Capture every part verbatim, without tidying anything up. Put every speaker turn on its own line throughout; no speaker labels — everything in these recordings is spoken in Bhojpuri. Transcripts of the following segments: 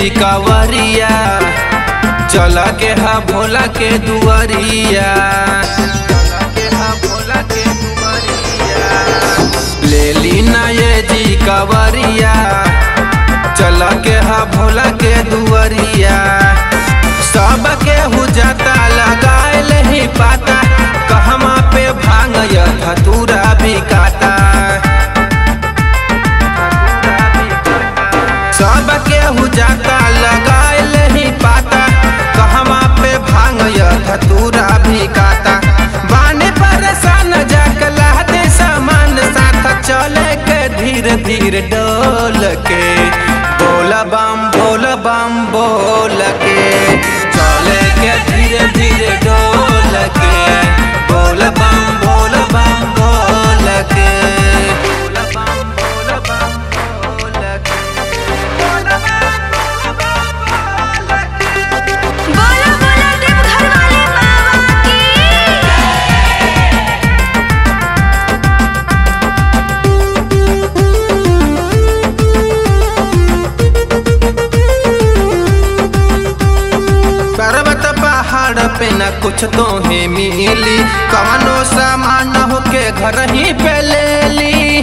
जी कावरिया चल के हा भोला के दुआरिया, ले ली ना ये जी कावरिया चल के हा भोला के दुआरिया। सब के हो जाता लगाए नहीं पाता, कहमा पे भांग या धतूरा भी काटा। सब के हो जाता लगाए नहीं पाता, कहमा पे भांग या धतूरा भी काटा। बाने परेशान जकला दे सामान साथ चले के धीरे धीरे डोल के, बोल बम बोल बम बोल के चले के धीरे धीरे डोल के, बोल बम बोल बम बोल के, बोल बम बोल बम बोल के, बोल बम बोल के।
बोला बोला देवघर वाले बाबा की।
पर्वत पहाड़ पे न कुछ तो है मिली, कवनो सामान होके घर ही पे ले ली।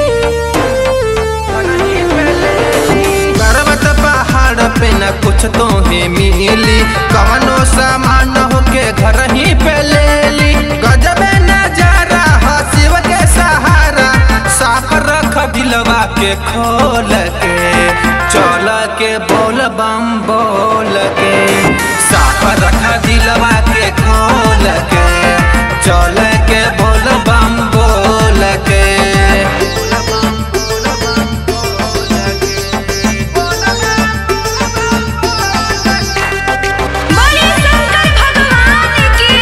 पर्वत पहाड़ पे न कुछ तो है मिली, कवनो सामान होके घर ही पे ले ली। गजब नजारा है शिव के सहारा, साफ रख दिलवा के खोल के चल के बोल बम बोल के, साफ रख दिलवा के खोल के चल के बोल बम बोल के।
बोले शंकर भगवान की।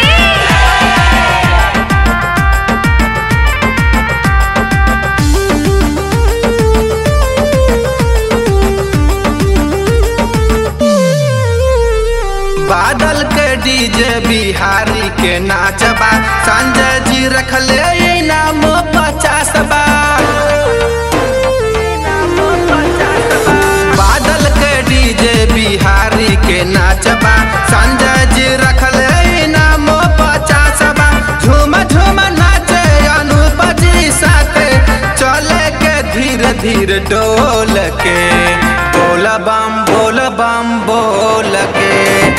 बादल के डीजे बिहारी के नाचबा, संजय जी रख ले इनाम पचास बा। बादल के डीजे बिहारी के नाचबा, संजय जी रख ले इनाम पचास बा। झूम झूम नाचे अनूप जी साथे चले के धीरे धीरे डोल के, बोल बम बोल बम बोल के